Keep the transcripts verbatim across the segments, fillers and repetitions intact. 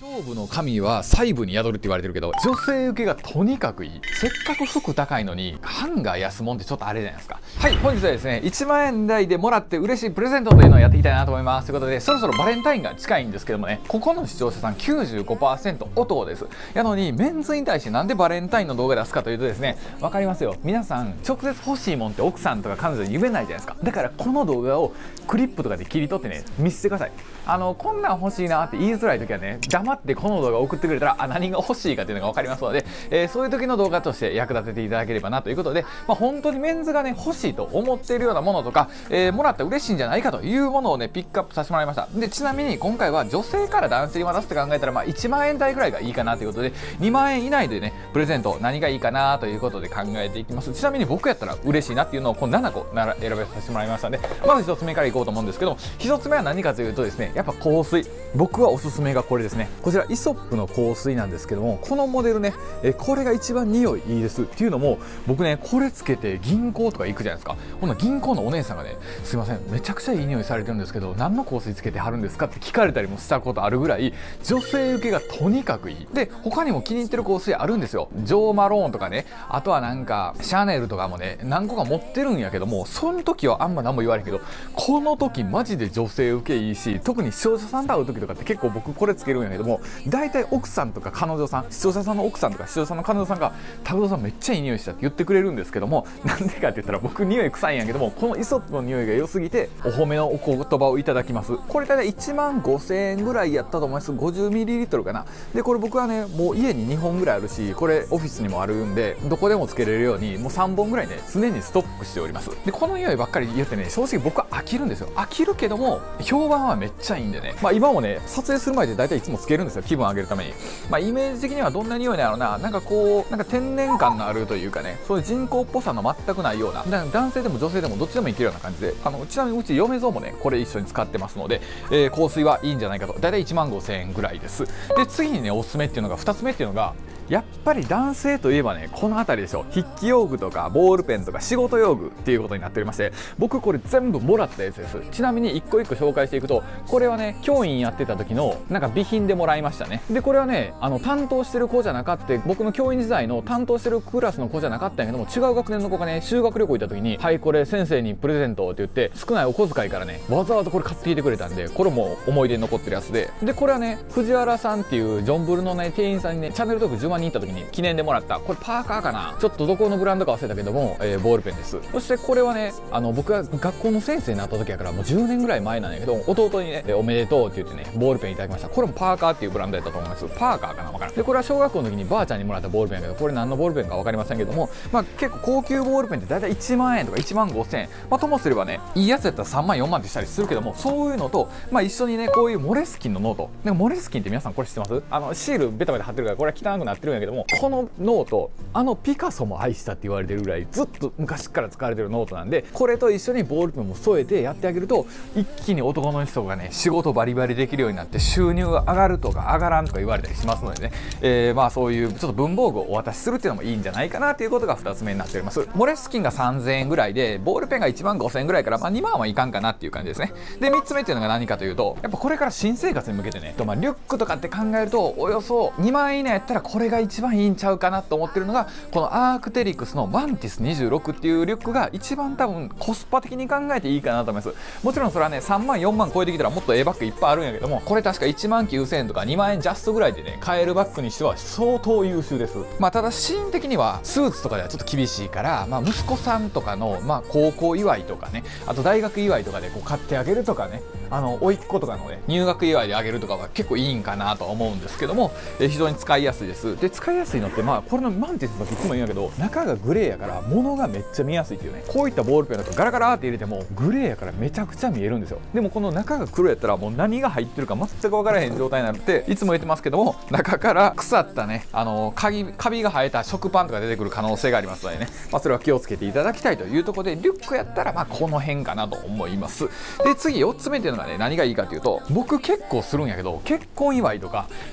勝負の神は細部に宿るって言われてるけど、女性受けがとにかくいい。せっかく服高いのにハンガー安もんってちょっとあれじゃないですか。はい、本日はですねいちまんえん台でもらって嬉しいプレゼントというのをやっていきたいなと思います。ということで、そろそろバレンタインが近いんですけどもね、ここの視聴者さん きゅうじゅうごパーセント 男です。やのにメンズに対してなんでバレンタインの動画出すかというとですね、わかりますよ、皆さん直接欲しいもんって奥さんとか彼女に言えないじゃないですか。だからこの動画をクリップとかで切り取ってね見せてください。あのこんなん欲しいなって言いづらい時はね、黙ってこの動画を送ってくれたらあ何が欲しいかっていうのが分かりますので、えー、そういう時の動画として役立てていただければなということで、まあ、本当にメンズがね欲しいと思っているようなものとか、えー、もらったら嬉しいんじゃないかというものをねピックアップさせてもらいました。でちなみに今回は女性から男性に渡すって考えたら、まあ、いちまんえん台ぐらいがいいかなということで、にまんえん以内でねプレゼント何がいいかなということで考えていきます。ちなみに僕やったら嬉しいなっていうのをこのななこなら選べさせてもらいましたので、まずひとつめからいこうと思うんですけども、ひとつめは何かというとですね、やっぱ香水。僕はおすすめがこれですね。こちらイソップの香水なんですけども、このモデルね、えこれが一番匂いいいですっていうのも、僕ねこれつけて銀行とか行くじゃないですか。ほんな銀行のお姉さんがね、すいませんめちゃくちゃいい匂いされてるんですけど何の香水つけてはるんですかって聞かれたりもしたことあるぐらい女性受けがとにかくいい。で他にも気に入ってる香水あるんですよ。ジョー・マローンとかね、あとはなんかシャネルとかもね何個か持ってるんやけども、その時はあんま何も言われへんけど、この時マジで女性受けいいし、特に視聴者さんと会う時とかって結構僕これつけるんやけども、大体奥さんとか彼女さん、視聴者さんの奥さんとか視聴者さんの彼女さんが「拓郎さんめっちゃいい匂いした」って言ってくれるんですけども、なんでかって言ったら僕匂い臭いんやけども、このイソップの匂いが良すぎてお褒めのお言葉をいただきます。これ大体いちまんごせんえんぐらいやったと思います。 ごじゅうミリリットル かな。でこれ僕はねもう家ににほんぐらいあるし、これオフィスにもあるんでどこでもつけれるようにもうさんぼんぐらいね常にストックしております。でこの匂いばっかり言ってね、正直僕は飽きるんですよ。飽きるけども評判はめっちゃいいんでね、まあ今もね撮影する前で大体いつもつけるんですよ、気分上げるために。まあイメージ的にはどんな匂いなのな、なんかこうなんか天然感のあるというかね、そういう人工っぽさの全くないような、男性でも女性でもどっちでもいけるような感じで、あのちなみにうち嫁像もねこれ一緒に使ってますので、えー、香水はいいんじゃないかと。大体いちまんごせんえんぐらいです。で次にねおすすめっていうのがふたつめっていうのが、やっぱり男性といえばねこの辺りでしょ。筆記用具とかボールペンとか仕事用具っていうことになっておりまして、僕これ全部もらったやつです。ちなみに一個一個紹介していくと、これはね教員やってた時のなんか備品でもらいましたね。でこれはねあの担当してる子じゃなかった、僕の教員時代の担当してるクラスの子じゃなかったんやけども、違う学年の子がね修学旅行行った時に「はいこれ先生にプレゼント」って言って少ないお小遣いからねわざわざこれ買ってきてくれたんで、これも思い出に残ってるやつで、でこれはね藤原さんっていうジョンブルのね店員さんにねチャンネル登録じゅうまんにん行った時に記念でもらった、これパーカーかな、ちょっとどこのブランドか忘れたけども、えー、ボールペンです。そしてこれはねあの僕が学校の先生になった時やからもうじゅうねんぐらい前なんやけど、弟にね「おめでとう」って言ってねボールペンいただきました。これもパーカーっていうブランドやったと思います。パーカーかな、分からん。でこれは小学校の時にばあちゃんにもらったボールペンやけど、これ何のボールペンか分かりませんけども、まあ結構高級ボールペンって大体いちまんえんとかいちまんごせんえん、まあともすればねいいやつやったらさんまんよんまんってしたりするけども、そういうのとまあ一緒にねこういうモレスキンのノート、なんかモレスキンって皆さんこれ知ってます？あのシールベタベタ貼ってるからこれは汚くなってるんやけども、このノートあのピカソも愛したって言われてるぐらいずっと昔から使われてるノートなんで、これと一緒にボールペンも添えてやってあげると一気に男の人がね仕事バリバリできるようになって収入が上がるとか上がらんとか言われたりしますのでね、えー、まあそういうちょっと文房具をお渡しするっていうのもいいんじゃないかなということがふたつめになっております。モレスキンがさんぜんえんぐらいでボールペンがいちまんごせんえんぐらいから、まあ、にまんはいかんかなっていう感じですね。でみっつめっていうのが何かというと、やっぱこれから新生活に向けてね、まあ、リュックとかって考えるとおよそにまんえん以内やったらこれが一番いいんちゃうかなと思ってるのが、このアークテリクスのマンティスにじゅうろくっていうリュックが一番多分コスパ的に考えていいかなと思います。もちろんそれはねさんまんよんまん超えてきたらもっとええバッグいっぱいあるんやけども、これ確かいちまんきゅうせんえんとかにまんえんジャストぐらいでね買えるバッグにしては相当優秀です。まあただシーン的にはスーツとかではちょっと厳しいから、まあ、息子さんとかの、まあ、高校祝いとかね、あと大学祝いとかでこう買ってあげるとかね、あの甥っ子とかのね入学祝いであげるとかは結構いいんかなと思うんですけども、え非常に使いやすいです。で使いやすいのってまあこれのマンティスの時いつも言うんやけど、中がグレーやから物がめっちゃ見やすいっていうね。こういったボールペンだとガラガラって入れてもグレーやからめちゃくちゃ見えるんですよ。でもこの中が黒やったらもう何が入ってるか全く分からへん状態になるっていつも言ってますけども、中から腐ったねあのカビカビが生えた食パンとか出てくる可能性がありますのでね、まあ、それは気をつけていただきたいというところで、リュックやったらまあこの辺かなと思います。で次よっつめっていうのがね何がいいかというと、僕結構するんやけど結婚祝いとか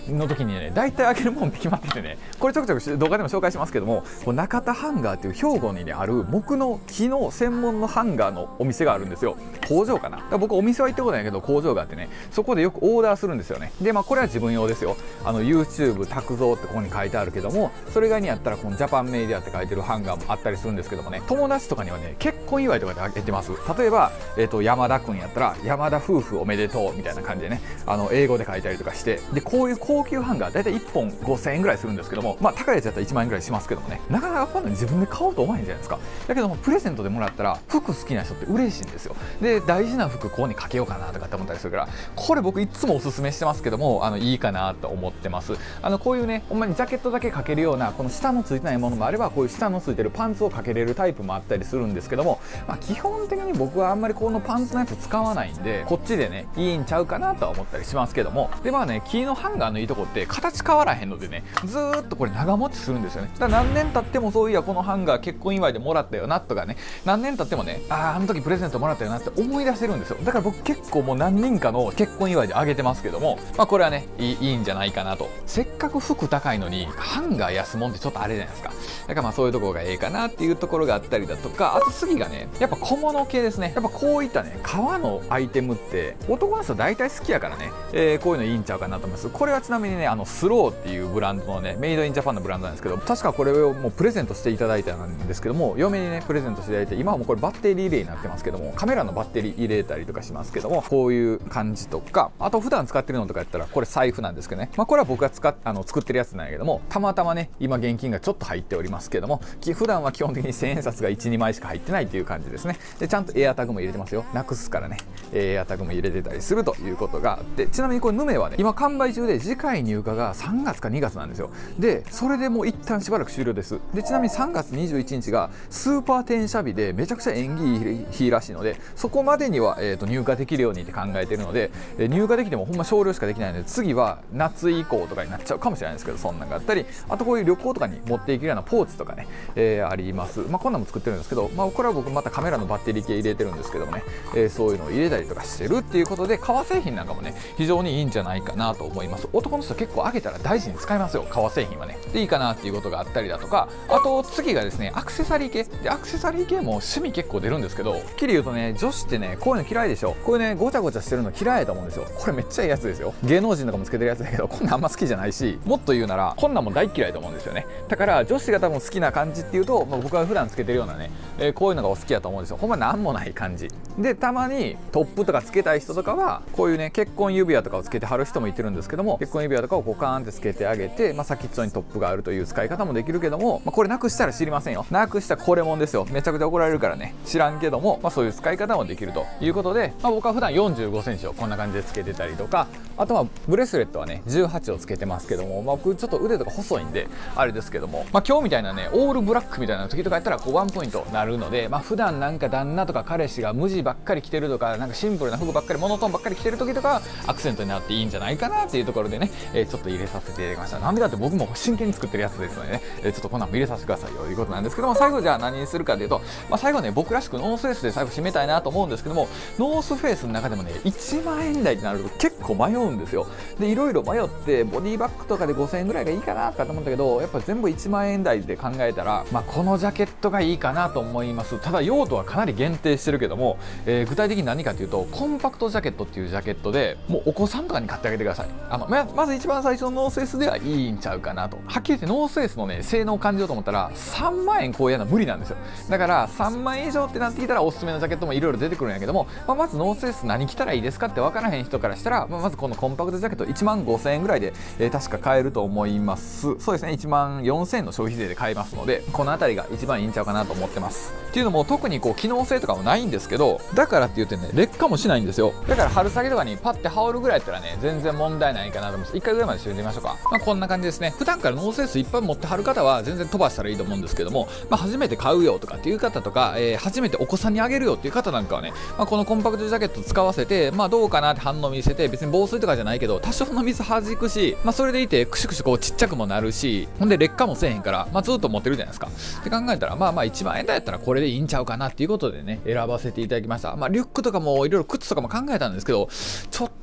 の時にね大体あげるもんって決まっててね、これちょくちょく動画でも紹介しますけども、こう中田ハンガーっていう兵庫に、ね、ある木の木の専門のハンガーのお店があるんですよ。工場かな。だから僕お店は行ったことないけど工場があってね、そこでよくオーダーするんですよね。でまあこれは自分用ですよ。あの YouTube 卓造ってここに書いてあるけども、それ以外にやったらこのジャパンメイディアって書いてるハンガーもあったりするんですけどもね、友達とかにはね結婚祝いとかであげてます。例えば、えー、と山田君やったら山田夫婦おめでとうみたいな感じでね、あの英語で書いたりとかして、でこういう高級ハンガーだいたいいっぽんごせんえんぐらいするんですけども、まあ高いやつやったらいちまんえんぐらいしますけどもね、なかなかこんなに自分で買おうと思わへんじゃないですか。だけどもプレゼントでもらったら服好きな人って嬉しいんですよ。で大事な服ここにかけようかなとかって思ったりするから、これ僕いつもおすすめしてますけども、あのいいかなと思ってます。あのこういうねほんまにジャケットだけかけるようなこの下のついてないものもあれば、こういう下のついてるパンツをかけれるタイプもあったりするんですけども、まあ、基本的に僕はあんまりこのパンツのやつ使わないんで、こっちでねいいんちゃうかなとは思ったりしますけども、でまあね木のハンガーのいいとこって形変わらへんのでね、ずーっとこれ長持ちするんですよね。だから何年経っても、そういやこのハンガー結婚祝いでもらったよなとかね、何年経ってもね、あああの時プレゼントもらったよなって思い出せるんですよ。だから僕結構もう何人かの結婚祝いであげてますけども、まあこれはねいい、いいんじゃないかなと。せっかく服高いのにハンガー安もんってちょっとあれじゃないですか。だからまあそういうところがええかなっていうところがあったりだとか、あと次がねやっぱ小物系ですね。やっぱこういったね革のアイテムって男の人大体好きやからね、えー、こういうのいいんちゃうかなと思います。これはちなみにねあのスローっていうブランドのねメイドインジャパンのブランドなんですけど、確かこれをもうプレゼントしていただいたんですけども、嫁にねプレゼントしていただいて、今はもうこれバッテリー入れになってますけども、カメラのバッテリー入れたりとかしますけども、こういう感じとか、あと普段使ってるのとかやったらこれ財布なんですけどね、まあこれは僕が使っあの作ってるやつなんやけども、たまたまね今現金がちょっと入っておりますけども、普段は基本的にせんえん札がいちにまいしか入ってないっていう感じですね。でちゃんとエアタグも入れてますよ。なくすからねエアタグも入れてたりするということがあって、ちなみにこれヌメはね今完売中で、次回入荷がさんがつかにがつなんですよ。でそれでもう一旦しばらく終了です。でちなみにさんがつにじゅういちにちがスーパー転写日でめちゃくちゃ縁起いい日らしいので、そこまでには、えー、と入荷できるようにって考えているので、えー、入荷できてもほんま少量しかできないので、次は夏以降とかになっちゃうかもしれないですけど、そんなんがあったり、あとこういう旅行とかに持っていけるようなポーチとかね、えー、あります。まあこんなんも作ってるんですけど、まあこれは僕またカメラのバッテリー系入れてるんですけどもね、えー、そういうのを入れたりとかしてるっていうことで、革製品なんかもね非常にいいんじゃないかなと思います。男の人結構あげたら大事に使いますよ、革製品はね。でいいかなっていうことがあったりだとか、あと次がですねアクセサリー系で、アクセサリー系も趣味結構出るんですけど、はっきり言うとね女子ってねこういうの嫌いでしょ。こういうねごちゃごちゃしてるの嫌いだと思うんですよ。これめっちゃいいやつですよ。芸能人とかもつけてるやつだけど、こんなんあんま好きじゃないし、もっと言うならこんなんも大嫌いと思うんですよね。だから女子が多分好きな感じっていうと、まあ、僕が普段つけてるようなね、えー、こういうのがお好きだと思うんですよ。ほんまなんもない感じで、たまにトップとかつけたい人とかはこういうね結婚指輪とかをつけてはる人もいてるんですけども、結婚指輪とかをこうカーンってつけてあげて、まあ、先っちょにトップがあるという使い方もできるけども、まあ、これなくしたら知りませんよ。なくしたらこれもんですよ。めちゃくちゃ怒られるからね知らんけども、まあ、そういう使い方もできるということで、まあ、僕は普段よんじゅうごセンチをこんな感じでつけてたりとか、あとはブレスレットはねじゅうはちをつけてますけども、まあ、僕ちょっと腕とか細いんであれですけども、まあ、今日みたいなねオールブラックみたいな時とかやったらこうワンポイントなるので、まあ、普段なんか旦那とか彼氏が無地ばっかり着てるとか、なんかシンプルな服ばっかりモノトーンばっかり着てる時とかアクセントになっていいんじゃないかなっていうところでね、えー、ちょっと入れさせていただきました。なんでかって僕も真剣に作ってるやつですのでね、えー、ちょっとこんなんも入れさせてくださいよということなんですけども、最後じゃあ何にするかというと、まあ、最後ね僕らしくノースフェイスで最後締めたいなと思うんですけども、ノースフェイスの中でもねいちまんえん台になると結構迷うんですよ。でいろいろ迷ってボディバッグとかでごせんえんぐらいがいいかなとかと思ったけど、やっぱ全部いちまんえん台で考えたら、まあ、このジャケットがいいかなと思います。ただ用途はかなり限定してるけども、えー、具体的に何かというとコンパクトジャケットっていうジャケットで、もうお子さんとかに買ってあげてください。あの ま, まず一番最初のノースフェイスではいいんちゃうかなと。はっきり言ってノースフェイスのね性能を感じようと思ったらさんまんえん超えやの無理なんですよ。だからさんまんえん以上ってなってきたらおすすめのジャケットもいろいろ出てくるんやけども、まあ、まずノースフェイス何着たらいいですかって分からへん人からしたら、まあ、まずこのコンパクトジャケットいちまんごせんえんぐらいで、えー、確か買えると思います。そうですね、いちまんよんせんえんの消費税で買えますので、この辺りが一番いいんちゃうかなと思ってます。っていうのも特にこう機能性とかもないんですけど、だからって言ってね劣化もしないんですよ。だから春先とかにパッて羽織るぐらいやったらね全然問題ないかなと思います。いっかいぐらいまでしてみましょうか。まあ、こんな感じですね。普段からノースフェイスいっぱい持ってはる方は全然飛ばしたらいいと思うんですけども、まあ、初めて買うよとかっていう方とか、えー、初めてお子さんにあげるよっていう方なんかはね、まあ、このコンパクトジャケット使わせて、まあ、どうかなって反応見せて、別に防水とかじゃないけど多少の水弾くし、まあ、それでいてクシュクシュこうちっちゃくもなるし、ほんで劣化もせえへんから、まあ、ずっと持ってるじゃないですかって考えたら、まあまあいちまんえん台やったらこれでいいんちゃうかなっていうことでね選ばせていただきました。まあ、リュックとかもいろいろ靴とかも考えたんですけど、ちょっ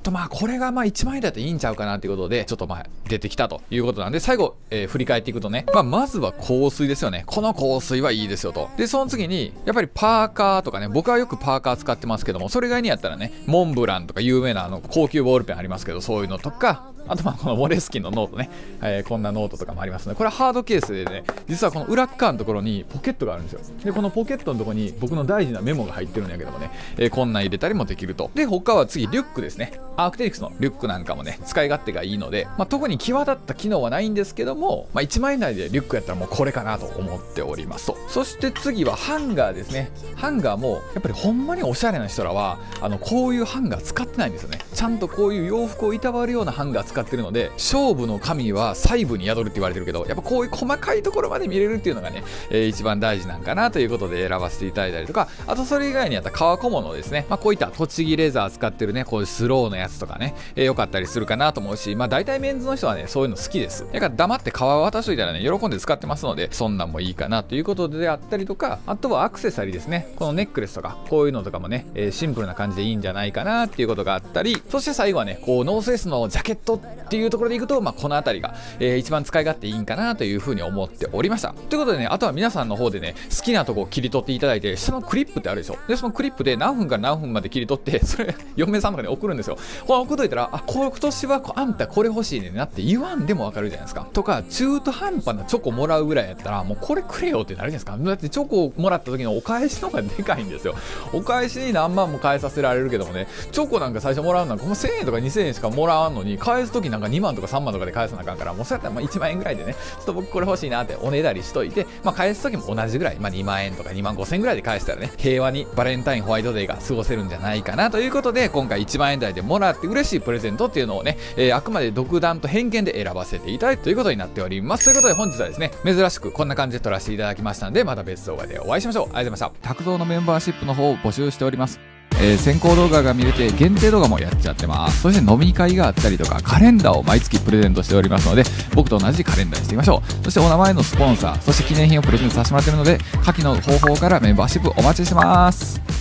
とまあこれがまあいちまんえんだったらいいんちゃうかなっていうことでちょっとまあ出てきたということなんで、最後、えー、振り返っていくとね、まあまずは香水ですよね。この香水はいいですよと。でその次にやっぱりパーカーとかね、僕はよくパーカー使ってますけども、それ以外にやったらね、モンブランとか有名なあの高級ボールペンありますけど、そういうのとか、あとまあこのモレスキンのノートね、えー、こんなノートとかもありますので、これはハードケースでね、実はこの裏側のところにポケットがあるんですよ。でこのポケットのところに僕の大事なメモが入ってるんやけどもね、えー、こんなん入れたりもできると。で他は次リュックですね。アークテリクスのリュックなんかもね、使い勝手がいいので、まあ、特に際立った機能はないんですけども、まあ、いちまんえん台でリュックやったらもうこれかなと思っておりますと。そして次はハンガーですね。ハンガーもやっぱりほんまにおしゃれな人らはあのこういうハンガー使ってないんですよね。ちゃんとこういう洋服をいたわるようなハンガー使ってるので、勝負の神は細部に宿るって言われてるけど、やっぱこういう細かいところまで見れるっていうのがね、えー、一番大事なんかなということで選ばせていただいたりとか、あとそれ以外にあった革小物ですね。まあ、こういった栃木レザー使ってるね、こういうスローのやつとかね、えー、よかったりするかなと思うし、まあ大体メンズの人はね、そういうの好きです。だから黙って革渡しといたらね、喜んで使ってますので、そんなんもいいかなということであったりとか、あとはアクセサリーですね。このネックレスとか、こういうのとかもね、えー、シンプルな感じでいいんじゃないかなっていうことがあったり、そして最後はね、こうノースフェイスのジャケットっていうところでいくと、まあこの辺りが、えー、一番使い勝手いいんかなというふうに思っておりました。ということでね、あとは皆さんの方でね、好きなとこを切り取っていただいて、下のクリップってあるでしょ。で、そのクリップで何分から何分まで切り取って、それ、嫁さんとかに送るんですよ。これ送っといたら、あ、今年はあんたこれ欲しいねんなって言わんでもわかるじゃないですか。とか、中途半端なチョコもらうぐらいやったら、もうこれくれよってなるじゃないですか。だってチョコをもらった時のお返しの方がでかいんですよ。お返しに何万も返させられるけどもね、チョコなんか最初もらうなんかもうせんえんとかにせんえんしかもらわんのに、返す時なんかにまんとかさんまんとかで返さなあかんから、もうそうやったらまあいちまんえんぐらいでね、ちょっと僕これ欲しいなっておねだりしといて、まあ返す時も同じぐらい、まあにまんえんとかにまんごせんえんぐらいで返したらね、平和にバレンタインホワイトデーが過ごせるんじゃないかなということで、今回いちまんえん台でもらって嬉しいプレゼントっていうのをね、えー、あくまで独断と偏見で選ばせていただいたということになっております。ということで本日はですね、珍しくこんな感じで撮らせていただきましたので、また別動画でお会いしましょう。ありがとうございました。拓蔵のメンバーシップの方を募集しております。えー、先行動画が見れて限定動画もやっちゃってます。そして飲み会があったりとかカレンダーを毎月プレゼントしておりますので、僕と同じカレンダーにしていきましょう。そしてお名前のスポンサー、そして記念品をプレゼントさせてもらっているので、下記の方法からメンバーシップお待ちしてます。